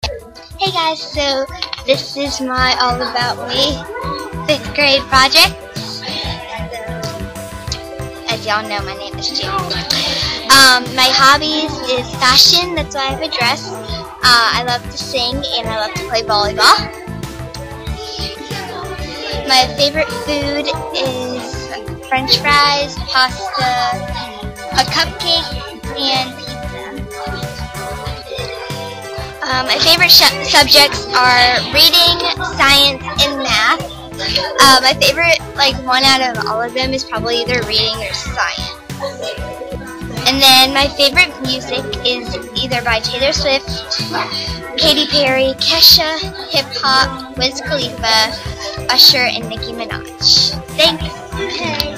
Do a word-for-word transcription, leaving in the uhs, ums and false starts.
Hey guys, so this is my All About Me fifth grade project. As y'all know, my name is Gianna. Um, my hobbies is fashion, that's why I have a dress. Uh, I love to sing and I love to play volleyball. My favorite food is French fries, pasta, a cupcake, and pizza. Um, my favorite subjects are reading, science, and math. Uh, my favorite, like, one out of all of them is probably either reading or science. And then my favorite music is either by Taylor Swift, Katy Perry, Kesha, Hip Hop, Wiz Khalifa, Usher, and Nicki Minaj. Thanks.